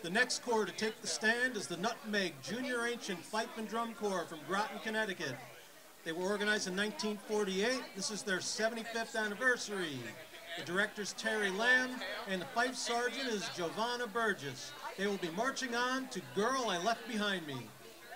The next corps to take the stand is the Nutmeg Junior Ancient Fife and Drum Corps from Groton, Connecticut. They were organized in 1948. This is their 75th anniversary. The director's Terry Lamb, and the fife sergeant is Giovanna Burgess. They will be marching on to Girl I Left Behind Me.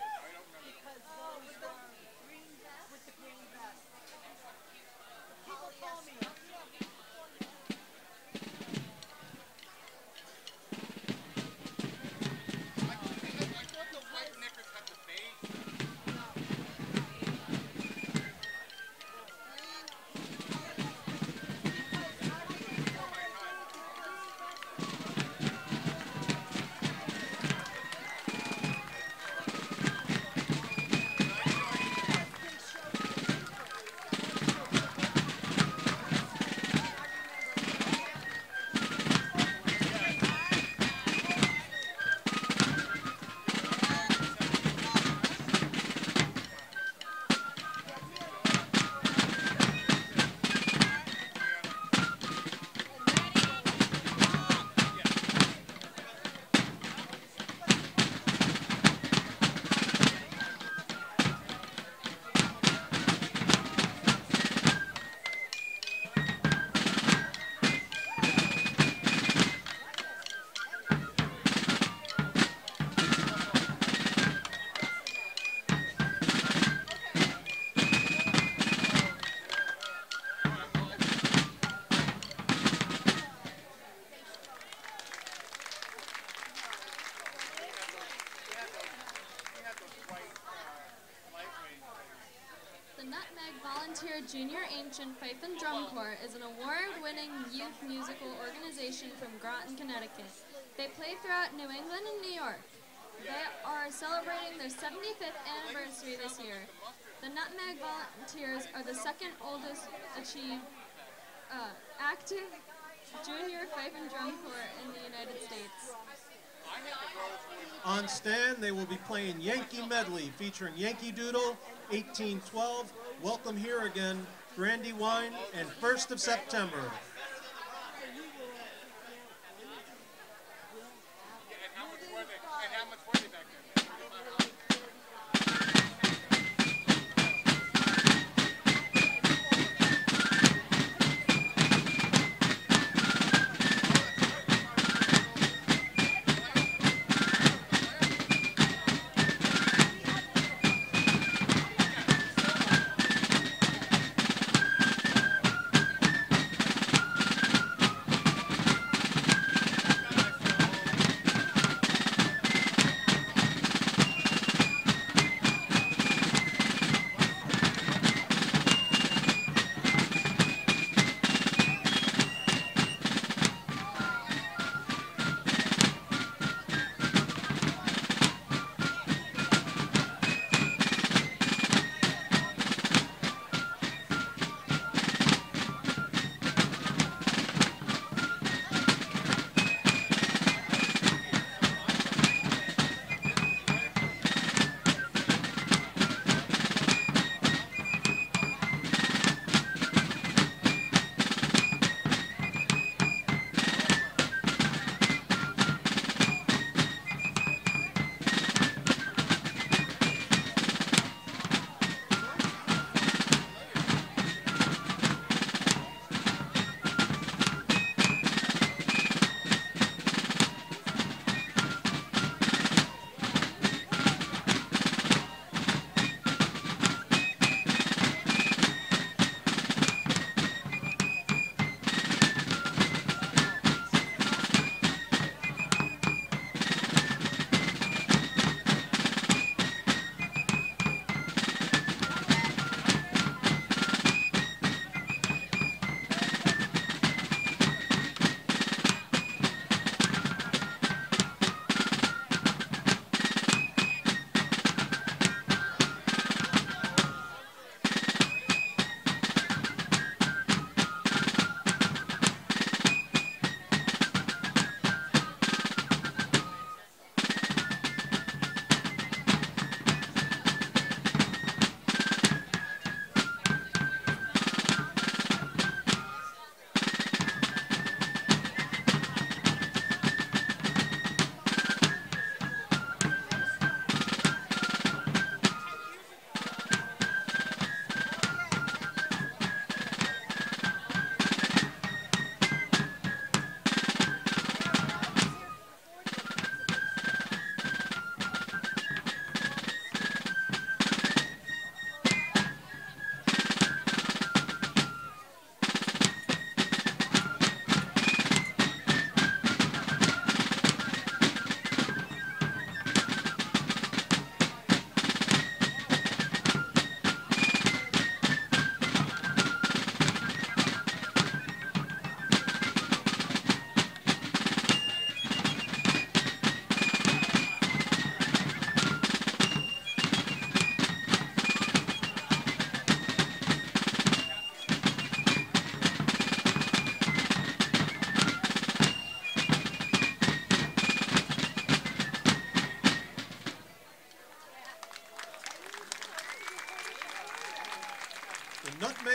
Volunteer Junior Ancient Fife and Drum Corps is an award-winning youth musical organization from Groton, Connecticut. They play throughout New England and New York. They are celebrating their 75th anniversary this year. The Nutmeg Volunteers are the second oldest active junior fife and drum corps in the United States. On stand, they will be playing Yankee Medley featuring Yankee Doodle, 1812, Welcome Here Again, Brandywine, and 1st of September.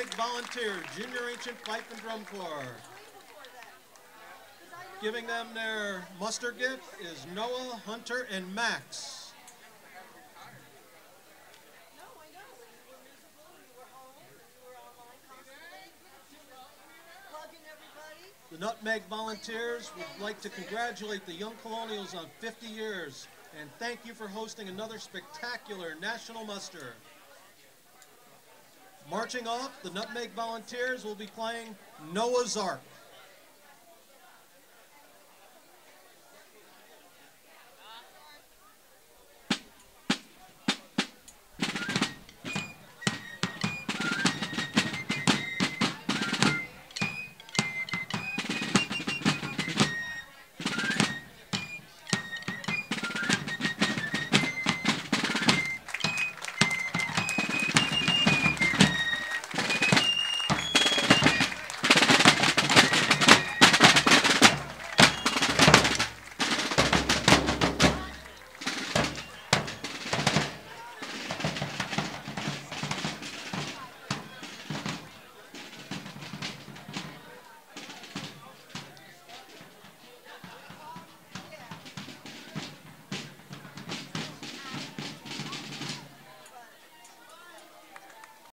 Nutmeg Volunteers, Junior Ancient Fife and Drum Corps. Giving them their muster gift is Noah, Hunter, and Max. The Nutmeg Volunteers would like to congratulate the Young Colonials on 50 years and thank you for hosting another spectacular national muster. Marching off, the Nutmeg Volunteers will be playing Noah's Ark.